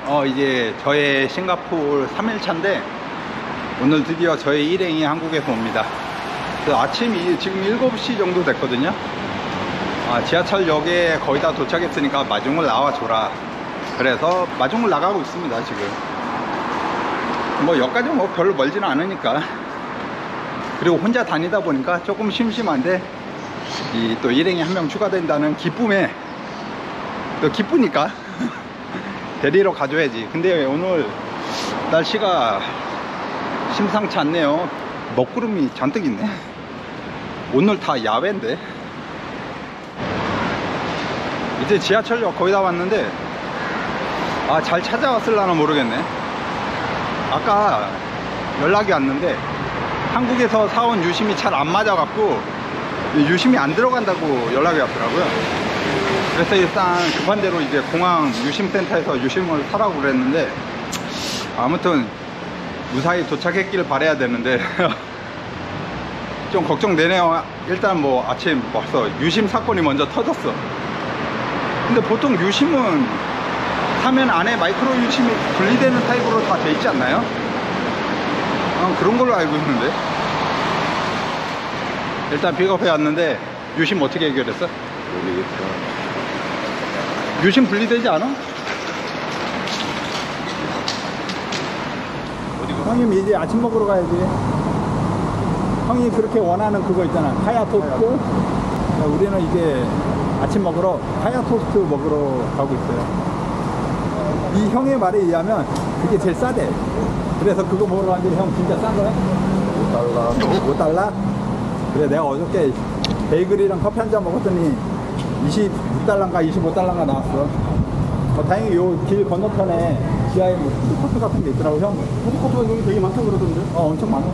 이제 저의 싱가포르 3일차인데 오늘 드디어 저의 일행이 한국에서 옵니다. 아침이 지금 7시 정도 됐거든요. 지하철역에 거의 다 도착했으니까 마중을 나와줘라. 그래서 마중을 나가고 있습니다. 지금 뭐 역까지 뭐 별로 멀지는 않으니까. 그리고 혼자 다니다 보니까 조금 심심한데 또 일행이 한 명 추가된다는 기쁨에 또 기쁘니까 데리러 가줘야지. 근데 오늘 날씨가 심상치 않네요. 먹구름이 잔뜩 있네. 오늘 다 야외인데. 이제 지하철역 거의 다 왔는데 잘 찾아왔을라나 모르겠네. 아까 연락이 왔는데 한국에서 사온 유심이 잘 안 맞아갖고 유심이 안 들어간다고 연락이 왔더라고요. 그래서 일단 급한 대로 이제 공항 유심센터에서 유심을 사라고 그랬는데 아무튼 무사히 도착했길 바라야 되는데 좀 걱정되네요. 일단 뭐 아침 벌써 유심 사건이 먼저 터졌어. 근데 보통 유심은 사면 안에 마이크로 유심이 분리되는 타입으로 다 돼 있지 않나요? 그런 걸로 알고 있는데. 일단 픽업해 왔는데 유심 어떻게 해결했어? 모르겠어. 유심 분리되지 않아? 형님 이제 아침 먹으러 가야지. 형이 그렇게 원하는 그거 있잖아, 카야 토스트. 우리는 이제 아침 먹으러 카야 토스트 먹으러 가고 있어요. 이 형의 말에 의하면 그게 제일 싸대. 그래서 그거 먹으러 갔는데 형 진짜 싼 거야? 5달러. 5달러? 그래, 내가 어저께 베이글이랑 커피 한 잔 먹었더니 26달러인가 25달러인가 나왔어. 다행히 요 길 건너편에 지하에 뭐 푸드코트 같은 게 있더라고. 형 푸드코트가 여기 되게 많다고 그러던데? 엄청 많아.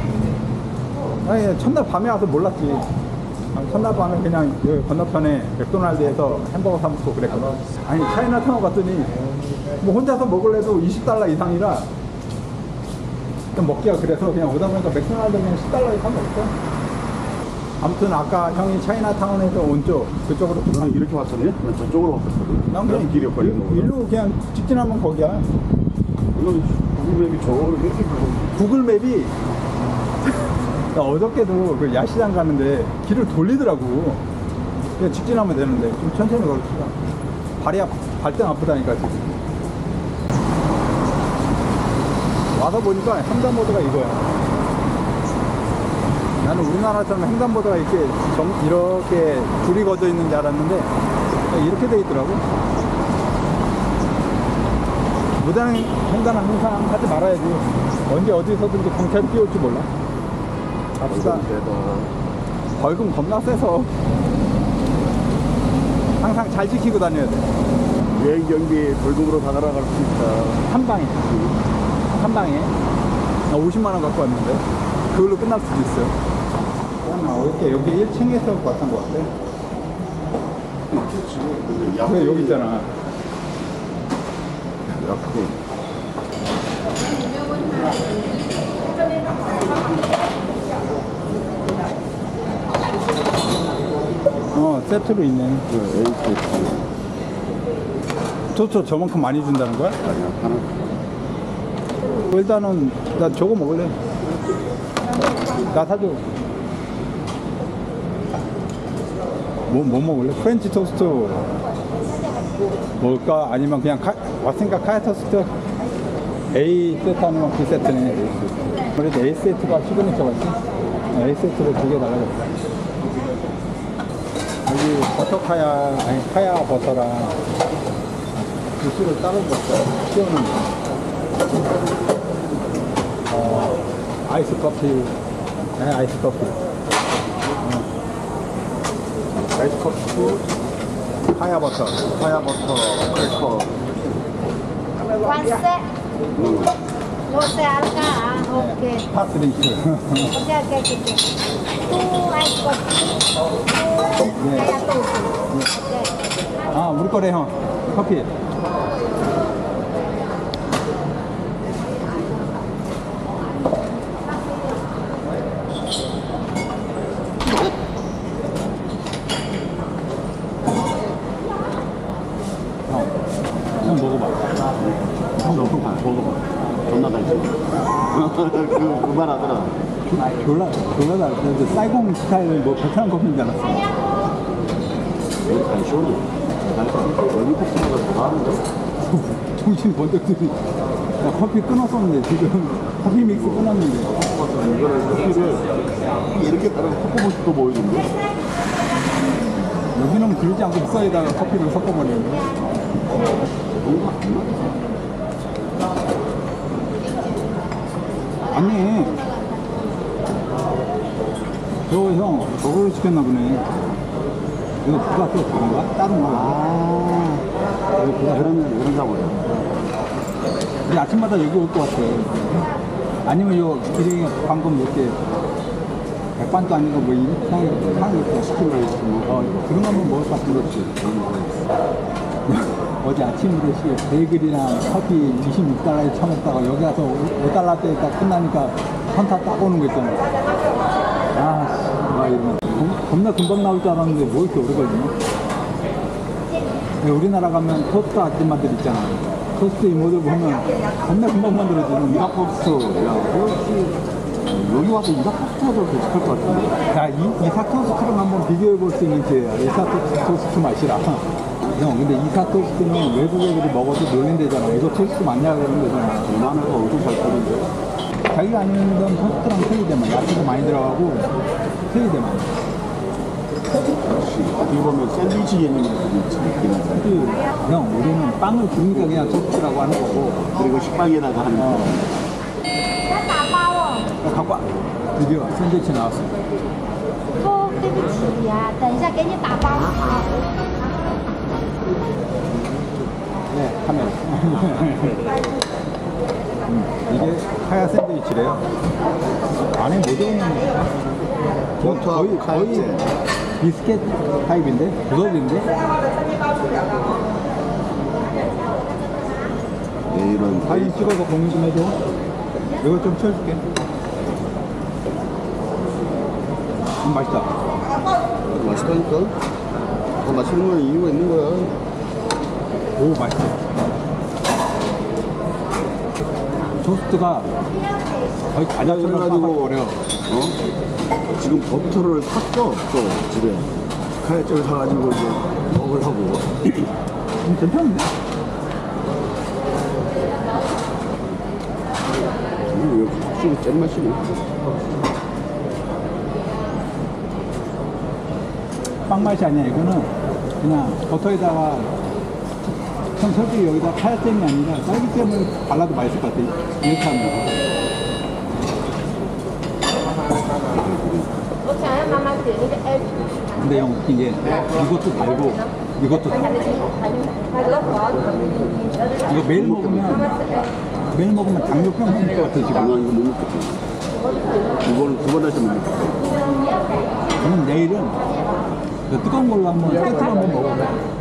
아니, 첫날 밤에 와서 몰랐지. 첫날 밤에 그냥 여기 건너편에 맥도날드에서 햄버거 사 먹고 그랬거든. 아니, 차이나타운 갔더니 뭐 혼자서 먹을래도 20달러 이상이라 좀 먹기가 그래서 그냥 오다 보니까 맥도날드 그냥 10달러에 사 먹었어. 아무튼 아까 형이 차이나타운에서 온 쪽 그쪽으로 이렇게 왔었네? 난 저쪽으로 왔었거든. 난 그냥 길이 걸리는 거. 일로 그냥 직진하면 거기야. 구글맵이 저거를 이렇게 구글맵이 나 어저께도 그 야시장 가는데 길을 돌리더라고. 그냥 직진하면 되는데 좀 천천히 걸읍시다. 발등 아프다니까 지금. 와서 보니까 횡단보도가 이거야. 나는 우리나라처럼 횡단보도가 이렇게 줄이 거져 있는 줄 알았는데 이렇게 돼 있더라고. 무단 횡단은 항상 하지 말아야지. 언제 어디서든지 경찰이 뛰어올지 몰라. 갑시다. 벌금 겁나 세서 항상 잘 지키고 다녀야 돼. 여행 경비 벌금으로 다 날아갈 수 있다. 한 방에. 한 방에. 나 50만원 갖고 왔는데 그걸로 끝날 수도 있어요. 여기 1층에서 왔던 것 같아. 그래, 여기 있잖아. 세트로 있네. A 세트. 토스트 저만큼 많이 준다는 거야? 아니야, 하나. 일단은 나 저거 먹을래. 나 사줘. 뭐 먹을래? 프렌치 토스트 먹을까? 아니면 그냥 왔으니까 카야 토스트 A 세트 아니면 B 세트네. 그래도 A 세트가 시그니처가 있지? A 세트로 2개 달라졌어. 여기 버터 카야, 아니 카야 버터랑 주스를 따로 먹자. 씌우는 아이스 커피. 네, 아이스 커피. 아이스 커피, 카야 버터, 크래커. One set. No set alka. Okay. 핫드링크. Okay. Two ice coffee. Two kaya toast. Okay. 우리 거래 형. 커피. 한번 먹어봐. 먹어봐. 존나 달지. 그말 하더라. 졸라 달았어. 사이공 스타일 뭐 베트남 커피인 줄 알았어. 여기 안 시원해. 여기 코스모가 더 나은데? 정신 번쩍 들이. 나 커피 끊었었는데 지금 커피 믹스 끊었는데. 이거를 커피를 이렇게 따라 섞어보시도 보이는데? 여기는 그러지 않고 믹서에다가 커피를 섞어버리는데. 뭔가 안 맞아. 아니 형 저거를 시켰나 보네. 이거 부가 또 다른가? 다른 거. 여기 그러면 이런가 보다. 우리 아침마다 여기 올 것 같아. 아니면 요 기름이 방금 이렇게 백반도 아니고 뭐 향이 이렇게 치킨 라이스 뭐. 그런 거 한번 먹을 것 같은 거지. 어제 아침으로 베이글이랑 커피 26달러에 처먹다가 여기 와서 5달러대 딱 끝나니까 현타 딱 오는 거 있잖아. 이러면 겁나 금방 나올 줄 알았는데 뭐 이렇게 오래 걸리냐? 우리나라 가면 토스트 아줌마들 있잖아. 토스트 이모들 보면 겁나 금방 만들어주는 이삭토스트. 야, 여기 와서 이삭토스트도 괜찮을 것 같은데. 야, 이삭토스트랑 한번 비교해 볼 수 있는 기회야. 이삭토스트 맛이라. 형, 근데 이삭토스트는 외국 애들이 먹어도 놀린대잖아. 이거 토스트 맞냐 그러는 데잖아. 대만에서 엄청 잘 쓰는데. 자기가 아는 건 토스트랑 틀리대만. 야채도 많이 들어가고 틀리대만. 역시 어떻게 보면 샌드위치 개념이 있긴 하잖아. 형, 우리는 빵을 주니까 그냥 토스트라고 하는 거고. 그리고 식빵에다가 하는 거. 要打包哦。 갖고 와. 드디어 샌드위치 나왔어. 哦，对不起呀、等一下给你打包。 네, 카메라. 이게 하야 샌드위치래요. 안에 뭐 들어있는데? 거의 비스켓 타입인데? 부서진데? 내일은 사진 찍어서 공유 좀 해줘. 이거 좀 치워줄게. 맛있다. 맛있다니까? 더 맛있는 건 이유가 있는 거야. 오, 맛있어. 토스트가 거의 과자처럼 그래가지고 팍팍거려. 지금 버터를 샀어 또 집에 카야째를 사가지고 이제 먹으려고. 괜찮은데? 이거 확실히 짠맛이네. 빵 맛이 아니야. 이거는 그냥 버터에다가 형 솔직히 여기다 카야잼이 아니라 딸기잼을 발라도 맛있을 것 같아. 이렇게 하면. 我想要妈妈点那个 H。 근데 형 웃긴 게 이것도 달고 이것도 달고. 이거 매일 먹으면 당뇨병 생길 것 같아 지금. 나 이거 못 먹겠다. 이거는 두 번 다시 못 먹겠다. 저는 내일은 뜨거운 걸로 한번 세트로 한번 먹어봐.